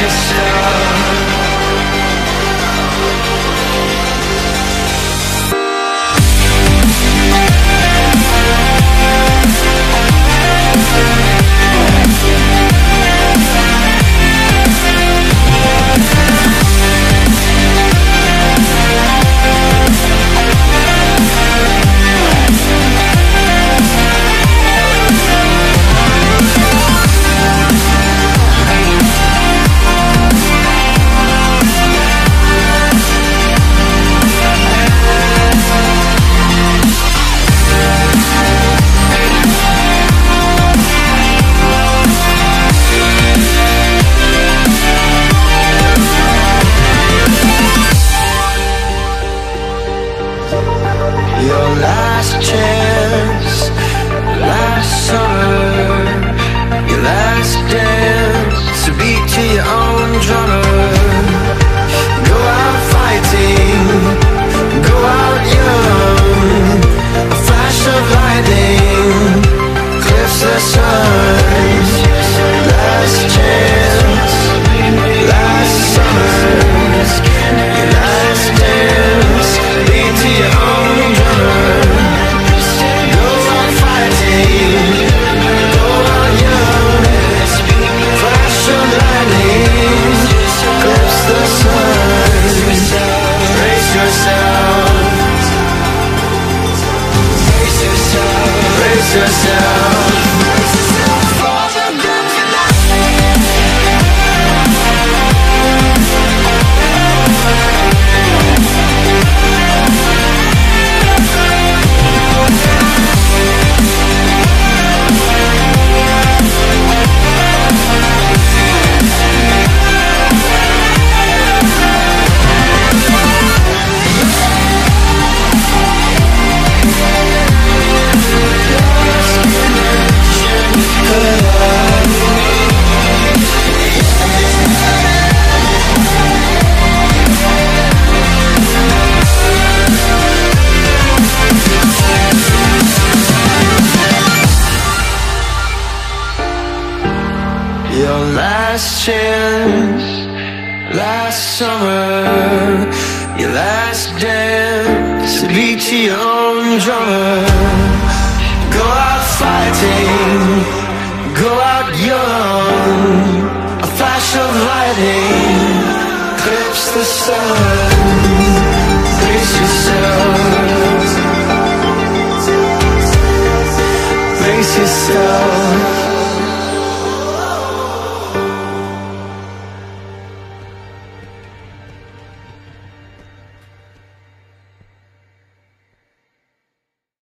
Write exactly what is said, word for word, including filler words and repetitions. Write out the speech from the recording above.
Your last chance, last summer, your last dance, to beat to your own drummer. Go out fighting, go out young, a flash of lightning clips the sun. Last chance, last summer, your last dance, beat to your own drummer. Go out fighting, go out young, flash of lightning clips the sun. Brace yourself, brace yourself, brace yourself. Your last chance, last summer, your last dance, to beat to your own drummer. Go out fighting, go out young, a flash of lightning clips the sun.